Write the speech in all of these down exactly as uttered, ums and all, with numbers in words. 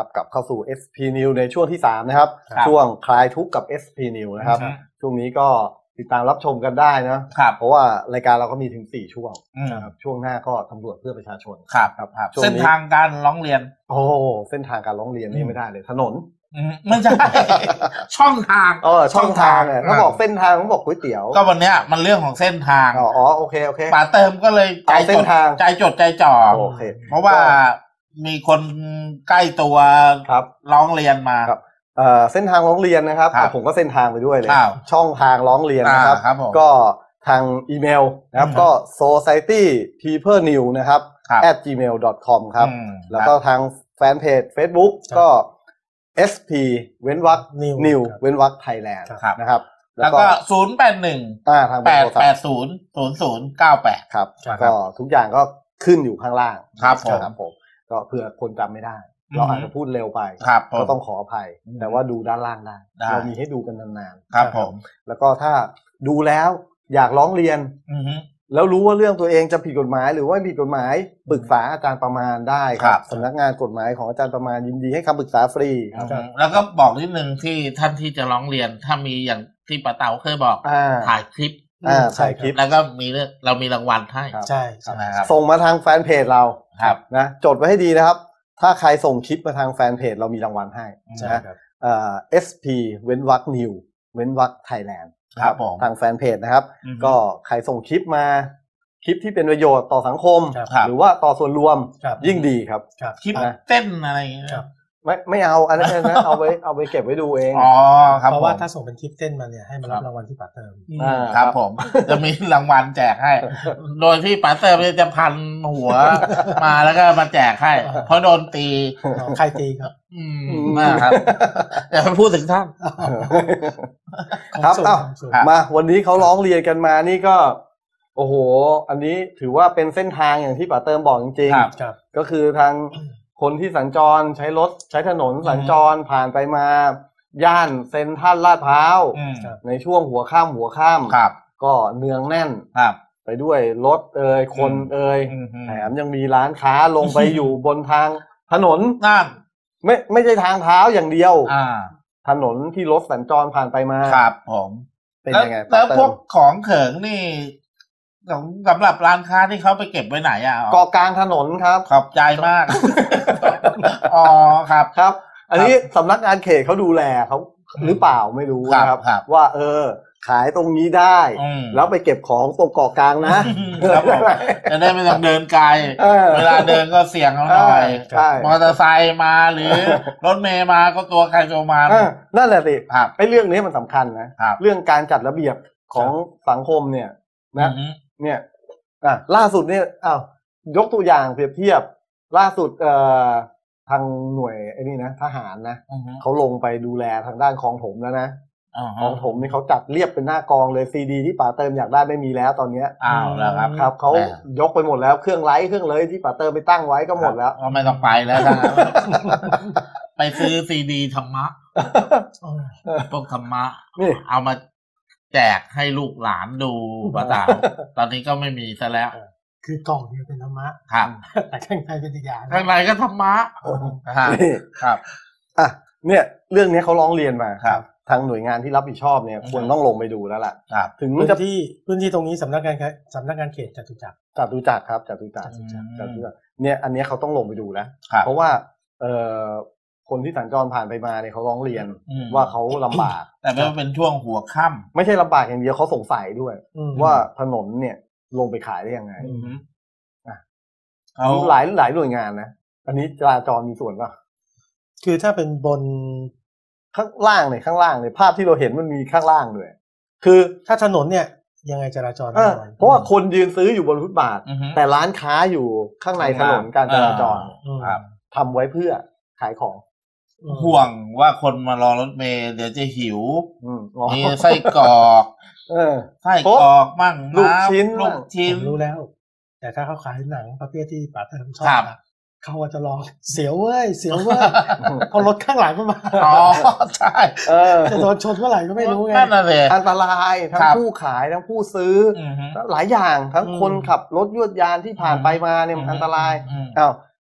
ครับกลับเข้าสู่ เอส พี News ในช่วงที่สามนะครับช่วงคลายทุกข์กับ เอส พี News นะครับช่วงนี้ก็ติดตามรับชมกันได้นะเพราะว่ารายการเราก็มีถึงสี่ช่วงครับช่วงหน้าก็ตำรวจเพื่อประชาชนครับครับเส้นทางการร้องเรียนโอ้เส้นทางการร้องเรียนนี่ไม่ได้เลยถนนไม่ใช่ช่องทางเออช่องทางเนี่ยเขาบอกเส้นทางเขาบอกก๋วยเตี๋ยวก็วันเนี้ยมันเรื่องของเส้นทางอ๋อโอเคโอเคป๋าเติมก็เลยใจจดใจจดใจจ่อเพราะว่ามีคนใกล้ตัวร้องเรียนมาเส้นทางร้องเรียนนะครับผมก็เส้นทางไปด้วยเลยช่องทางร้องเรียนนะครับก็ทางอีเมลนะครับก็ โซไซตี้พีเพิลนิวส์ นะครับ แอท จีเมล ดอท คอม ครับแล้วก็ทางแฟนเพจ Facebook ก็ เอส พี เว้นวรรค นิว เว้นวรรค ไทยแลนด์นะครับแล้วก็ศูนย์ แปด หนึ่ง แปด แปด ศูนย์ ศูนย์ ศูนย์ เก้า แปดครับก็ทุกอย่างก็ขึ้นอยู่ข้างล่างครับผมก็เผื่อคนจำไม่ได้เราอาจจะพูดเร็วไปก็ต้องขออภัยแต่ว่าดูด้านล่างได้เรามีให้ดูกันนานๆครับผมแล้วก็ถ้าดูแล้วอยากร้องเรียนแล้วรู้ว่าเรื่องตัวเองจะผิดกฎหมายหรือว่าผิดกฎหมายปรึกษาอาจารย์ประมาณได้ครับสำนักงานกฎหมายของอาจารย์ประมาณยินดีให้คำปรึกษาฟรีครับแล้วก็บอกนิดนึงที่ท่านที่จะร้องเรียนถ้ามีอย่างที่ป้าเต๋าเคยบอกถ่ายคลิปถ่ายคลิปแล้วก็มีเรามีรางวัลให้ใช่ส่งมาทางแฟนเพจเรานะจดไว้ให้ดีนะครับถ้าใครส่งคลิปมาทางแฟนเพจเรามีรางวัลให้นะเอ่อ เอส พี เว้นวรรค นิว เว้นวรรค ไทยแลนด์ครับทางแฟนเพจนะครับก็ใครส่งคลิปมาคลิปที่เป็นประโยชน์ต่อสังคมหรือว่าต่อส่วนรวมยิ่งดีครับคลิปเต้นอะไรอย่างเงี้ยไม่ไม่เอาอันนั้นนะเอาไว้เอาไปเก็บไว้ดูเองอ๋อครับเพราะว่าถ้าส่งเป็นคลิปเต้นมาเนี่ยให้มารับรางวัลที่ป๋าเติมครับผมจะมีรางวัลแจกให้โดยที่ป๋าเติมจะพันหัวมาแล้วก็มาแจกให้เพราะโดนตีใครตีครับอืมนะครับอย่าไปพูดถึงท่านครับเอ้ามาวันนี้เขาร้องเรียนกันมานี่ก็โอ้โหอันนี้ถือว่าเป็นเส้นทางอย่างที่ป๋าเติมบอกจริงๆก็คือทางคนที่สัญจรใช้รถใช้ถนนสัญจรผ่านไปมาย่านเซ็นทรัลลาดพร้าวในช่วงหัวค่ำหัวค่ำก็เนืองแน่นไปด้วยรถเอ่ยคนเอ่ยแถมยังมีร้านค้าลงไปอยู่บนทางถนนนั่นไม่ไม่ใช่ทางเท้าอย่างเดียวถนนที่รถสัญจรผ่านไปมาครับผมเป็นยังไงแล้วพวกของเขิงนี่สำหรับร้านค้าที่เขาไปเก็บไว้ไหนอ่ะเกาะกลางถนนครับขอบใจมากอ๋อครับครับอันนี้สำนักงานเขตเขาดูแลเขาหรือเปล่าไม่รู้นะครับว่าเออขายตรงนี้ได้แล้วไปเก็บของตรงเกาะกลางนะจะได้ไม่ต้องเดินไกลเวลาเดินก็เสี่ยงเอาหน่อยมอเตอร์ไซค์มาหรือรถเมล์มาก็ตัวใครตัวมันนั่นแหละสิไอ้เรื่องนี้มันสำคัญนะเรื่องการจัดระเบียบของสังคมเนี่ยนะเนี่ยอ่ะล่าสุดเนี่ยอ้าวยกตัวอย่างเปรียบเทียบล่าสุดเอ่อทางหน่วยไอ้นี่นะทหารนะเขาลงไปดูแลทางด้านคลองถมแล้วนะคลองถมนี่เขาจัดเรียบเป็นหน้ากองเลยซีดีที่ป๋าเติมอยากได้ไม่มีแล้วตอนนี้อ้าวแล้วครับครับเขายกไปหมดแล้วเครื่องไลท์เครื่องเลยที่ป๋าเติมไปตั้งไว้ก็หมดแล้วก็ไม่ต้องไปแล้วนะไปซื้อซีดีธรรมะพวกธรรมะนี่เอามาแจกให้ลูกหลานดูป้าเต๋าตอนนี้ก็ไม่มีซะแล้วคือกล่องเนี่ยเป็นธรรมะครับแต่ข้างในเป็นอีกอย่างข้างในก็ธรรมะครับอ่ะเนี่ยเรื่องนี้เขาร้องเรียนมาครับทางหน่วยงานที่รับผิดชอบเนี่ยควรต้องลงไปดูแล้วล่ะถึงพื้นที่พื้นที่ตรงนี้สำนักงานสำนักงานเขตจตุจักรจตุจักรครับจตุจักรจตุจักรเนี่ยอันนี้เขาต้องลงไปดูแล้วเพราะว่าเอ่อคนที่สัญจรผ่านไปมาเนี่ยเขาร้องเรียนว่าเขาลำบากแต่ไม่เป็นช่วงหัวค่ำไม่ใช่ลำบากอย่างเดียวเขาสงสัยด้วยว่าถนนเนี่ยลงไปขายได้ยังไงอ่ะเขาหลายหลายหน่วยงานนะอันนี้จราจรมีส่วนป่ะคือถ้าเป็นบนข้างล่างเนี่ยข้างล่างเนี่ยภาพที่เราเห็นมันมีข้างล่างด้วยคือถ้าถนนเนี่ยยังไงจราจรเพราะว่าคนยืนซื้ออยู่บนฟุตบาทแต่ร้านค้าอยู่ข้างในถนนการจราจรทำไว้เพื่อขายของห่วงว่าคนมารอรถเมล์เดี๋ยวจะหิวมีไส้กรอกไส้กรอกมั่งลูกชิ้นลูกชิ้นรู้แล้วแต่ถ้าเขาขายหนังประเภทที่ป๋าเติมชอบเขาจะลองเสียวเว้ยเสียวเว้ยพอรถข้างหลังก็มาอ๋อใช่จะโดนชนเมื่อไหร่ก็ไม่รู้ไงนั่นน่ะสิอันตรายทั้งผู้ขายทั้งผู้ซื้อหลายอย่างทั้งคนขับรถยวดยานที่ผ่านไปมาเนี่ยมันอันตรายอ้าว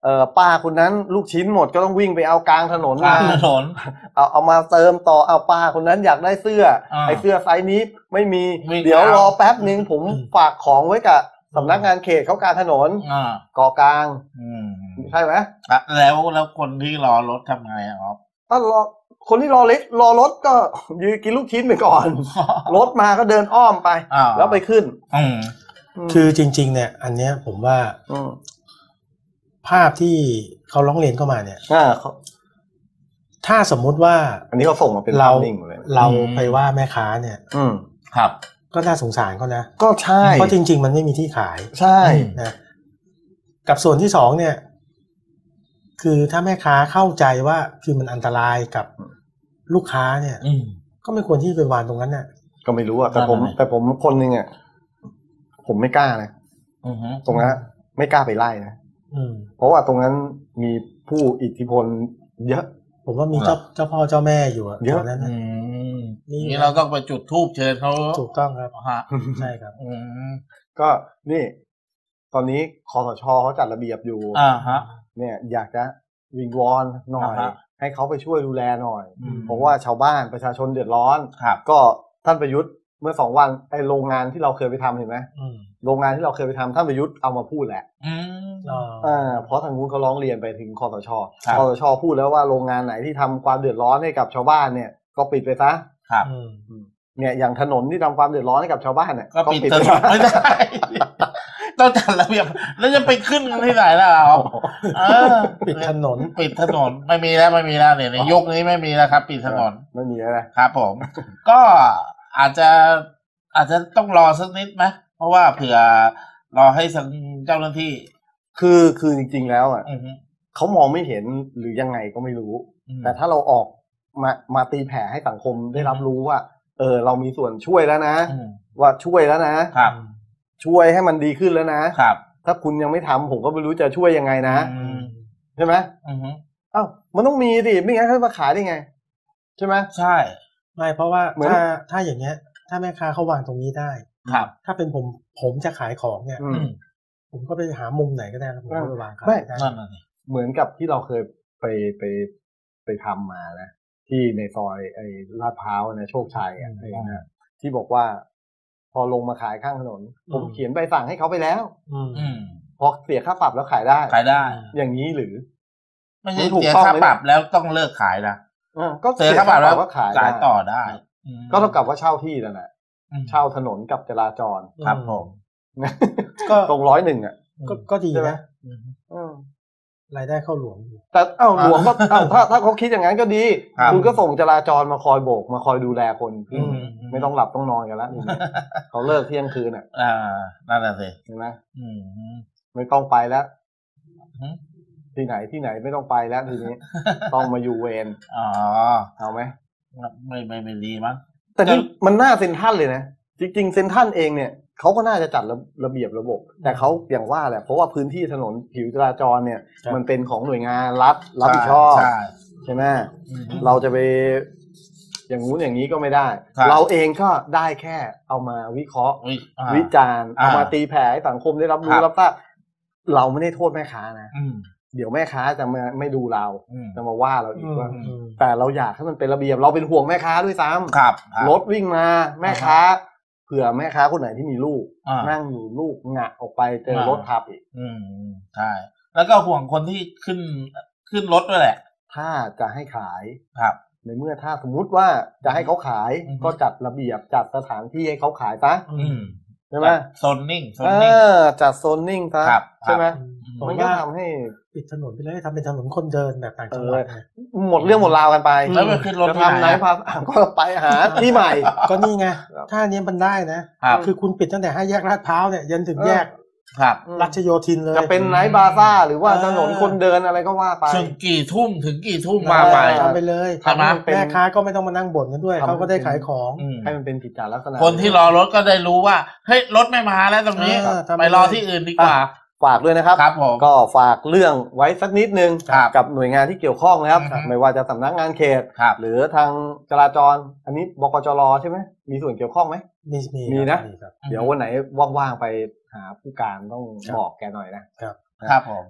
เออป้าคนนั้นลูกชิ้นหมดก็ต้องวิ่งไปเอากลางถนนกลามางถนนเอาเอามาเติมต่อเอาป้าคนนั้นอยากได้เสื้ออ่าไอ้เสื้อไซส์นี้ไม่มีวิ่งเดี๋ยวเอารอแป๊บนึงผมฝากของไว้กับสำนักงานเขตเขากลางถนนอ่าเกาะกลางอืมใช่ไหมอ่ะแล้วแล้วคนที่รอรถทำไงอะครับถ้ารอคนที่รอรถรอรถก็ยืนกินลูกชิ้นไปก่อน รถมาก็เดินอ้อมไปอ่าแล้วไปขึ้นอืมคือจริง ๆ เนี่ย อันเนี้ยผมว่าอืมภาพที่เขาร้องเรียนเข้ามาเนี่ยอ่าเขาถ้าสมมุติว่าอันนี้เขาส่งมาเป็นเราภาพนิ่งเลยเราไปว่าแม่ค้าเนี่ยอืมครับก็น่าสงสารเขานะก็ใช่เพราะจริง ๆ มันไม่มีที่ขายใช่นะกับส่วนที่สองเนี่ย คือถ้าแม่ค้าเข้าใจว่าคือมันอันตรายกับลูกค้าเนี่ยอืมก็ไม่ควรที่ไปวางตรงนั้นน่ะก็ไม่รู้อะแต่ผมนั่นน่ะดิแต่ผมคนหนึงอะผมไม่กล้านะอือฮึตรงนั้นไม่กล้าไปไล่นะอืมเพราะว่าตรงนั้นมีผู้อิทธิพลเยอะผมว่ามีเจ้าเจ้าพ่อเจ้าแม่อยู่อะเยอะแถวนั้นอืน่ะมนี่นี่เราต้องไปจุดธูปเชิญเขาถูกต้องครับฮะใช่ครับอืมก็นี่ ตอนนี้คสชเขาจัดระเบียบอยู่อ่าฮะเนี่ย อยากจะวิงวอนหน่อยอ่าฮะให้เขาไปช่วยดูแลหน่อยอืมเพราะว่าชาวบ้านประชาชนเดือดร้อนครับก็ท่านประยุทธ์เมื่อสองวันไอโรงงานที่เราเคยไปทำเห็นไหมอืมโรงงานที่เราเคยไปทำท่านประยุทธ์เอามาพูดแหละอืมอ๋ออ่าเพราะทางนู้นเขาร้องเรียนไปถึงคสชครับคสชพูดแล้วว่าโรงงานไหนที่ทำความเดือดร้อนให้กับชาวบ้านเนี่ยก็ปิดไปซะครับอืมเนี่ยอย่างถนนที่ทำความเดือดร้อนให้กับชาวบ้านเนี่ยก็ปิดไปถนนไม่ได้ ต้องจัดระเบียบแล้วจะไปขึ้นกันที่ไหนล่ะเราเออปิดถนนปิดถนนไม่มีแล้วไม่มีแล้วเนี่ยในยุคนี้ไม่มีแล้วครับ ปิดถนนไม่มีอะไรครับผม ก็อาจจะอาจจะต้องรอสักนิดไหมเพราะว่าเผื่อรอให้ทางเจ้าหน้าที่คือคือจริงๆแล้วอ่ะอือฮึเขามองไม่เห็นหรือยังไงก็ไม่รู้อืมแต่ถ้าเราออกมามาตีแผ่ให้สังคมได้รับรู้ว่า เออ เรามีส่วนช่วยแล้วนะอืมว่าช่วยแล้วนะครับช่วยให้มันดีขึ้นแล้วนะครับถ้าคุณยังไม่ทำผมก็ไม่รู้จะช่วยยังไงนะอืมใช่ไหมอือฮึอ้าวมันต้องมีดิไม่งั้นเขามาขายได้ไง ใช่ไหมใช่ไม่เพราะว่าเหมือนถ้าถ้าอย่างเงี้ย ถ้าแม่ค้าเขาวางตรงนี้ได้ครับถ้าเป็นผมผมจะขายของเนี่ยอือืมมผมก็ไปหามุมไหนก็ได้แล้วผมก็ไปวางขายไม่ได้นั่นน่ะสิเหมือนกับที่เราเคยไปไปไปทำมานะที่ในซอยไอ้ลาดพร้าวนะโชคชัยอ่ะไอ้นะที่บอกว่า พอลงมาขายข้างถนน ผมเขียนใบสั่งให้เขาไปแล้วอืมอืมพอเสียค่าปรับแล้วขายได้ขายได้อย่างนี้หรือไม่ใช่มันถูกเสียต้องค่าไหมปรับแล้วต้องเลิกขายนะเออก็เสียค่าปรับแล้วก็ขายขายได้ต่อได้อืมก็เท่ากับว่าเช่าที่นั่นแหละอืมเช่าถนนกับจราจรครับผมก็ตรงร้อยหนึ่งอ่ะก็ก็ดีใช่ไหมนะอืมอืมรายได้เข้าหลวงอยู่แต่เอ้าอ่าหลวงก็เอ้าถ้าถ้าเขาคิดอย่างนั้นก็ดีครับคุณก็ส่งจราจรมาคอยโบกมาคอยดูแลคนอืมไม่ต้องหลับต้องนอนกันแล้วทีนี้เขาเลิกเที่ยงคืนอ่ะอ่านั่นแหละสิเห็นไหมอืมไม่ต้องไปแล้วอืมที่ไหนที่ไหนไม่ต้องไปแล้วทีนี้ ต้องมาอยู่เวรอ๋อเอาไหมไม่ไม่ไม่ดีมั้งแต่นี่มันน่าเซ็นทรัลเลยนะจริงๆเซ็นทรัลเองเนี่ยเขาก็น่าจะจัดระระเบียบระบบ แต่เขาอย่างว่าแหละเพราะว่าพื้นที่ถนนผิวจราจรเนี่ยครับมันเป็นของหน่วยงานรัฐรับผิดชอบใช่ใช่ไหมอืมเราจะไปอย่างงู้นอย่างนี้ก็ไม่ได้ครับเราเองก็ได้แค่เอามาวิเคราะห์วิอ่าวิจารณ์อ่าเอามาตีแผ่ให้สังคมได้รับครู้รับรับทราบเราไม่ได้โทษแม่ค้านะอืมเดี๋ยวแม่ค้าจะมาไม่ดูเราอืมจะมาว่าเราอีกว่าอืมแต่เราอยากให้มันเป็นระเบียบเราเป็นห่วงแม่ค้าด้วยซ้ำครับครับรถวิ่งมาแม่ค้าเผื่อแม่ค้าคนไหนที่มีลูกอ่านั่นั่งอยู่ลูกงะออกไปเจออ่าร รถทับอีกอืมใช่ แล้วก็ห่วงคนที่ขึ้นขึ้นรถด้วยแหละถ้าจะให้ขายครับในเมื่อถ้าสมมุติว่าจะให้เขาขายอือฮึก็จัดระเบียบจัดสถานที่ให้เขาขายซะอืมใช่ไหมโซนนิ่งโซเอนนิ่งอจัดโซนนิ่งซะครับใช่ไหมผมมันก็ว่าทำให้ปิดถนนไปเลยทำเป็นถนนคนเดินแบบต่างจังหวัดเนี่ยหมดเรื่องหมดราวกันไปแล้วไปขึ้นรถจะที่ทำไหไหนนพาก็ไปหาที่ใหม่ก็นี่ไงครับถ้าอันนี้มันได้นะครับ คือคุณปิดตั้งแต่ห้าแยกลาดพร้าวเนี่ยยันถึงแยกครับรัชโยธินเลยจะเป็นไนท์บาซ่าหรือว่าเออถนนคนเดินอะไรก็ว่าไปถึงกี่ทุ่มถึงกี่ทุ่มมาไปทำไปเลยใช่ไหมเป็นแม่ค้าก็ไม่ต้องมานั่งบ่นกันด้วยทำเขาก็ได้ขายของอืมให้มันเป็นกิจจาลักษณะคนที่รอรถก็ได้รู้ว่าเฮ้ยรถไม่มาแล้วตรงนี้เออทำไปไปรอที่อื่นดีกว่าฝากด้วยนะครับครับผมก็ฝากเรื่องไว้สักนิดนึงครับกับหน่วยงานที่เกี่ยวข้องนะครับครับไม่ว่าจะสำนักงานเขตครับหรือทางจราจร อันนี้บกจรใช่ไหมมีส่วนเกี่ยวข้องไหมมีมีมีนะครับเดี๋ยววันไหนว่างๆไปหาผู้การต้องครับบอกแกหน่อยนะครับผมอ่ะ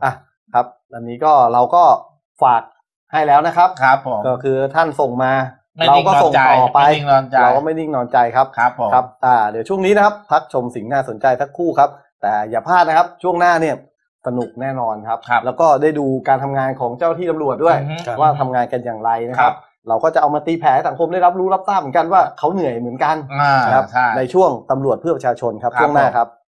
ครับอันนี้ก็เราก็ฝากให้แล้วนะครับครับผมก็คือท่านส่งมาไม่เรานิ่งก็นอนส่งใจต่อไปไม่นิ่งนอนใจเราก็ไม่นิ่งนอนใจครับครับผมครับอ่าเดี๋ยวช่วงนี้นะครับพักชมสิ่งน่าสนใจสักครู่ครับแต่อย่าพลาดนะครับช่วงหน้าเนี่ยสนุกแน่นอนครับครับแล้วก็ได้ดูการทำงานของเจ้าที่ตำรวจด้วยอือฮึว่าทำงานกันอย่างไรนะคครัรับบเราก็จะเอามาตีแผ่ให้สังคมได้รับรู้รับทราบเหมือนกันว่าเขาเหนื่อยเหมือนกันอ่านะครับใช่ในช่วงตำรวจเพื่อประชาชนครับครับช่วงหน้าผมครับ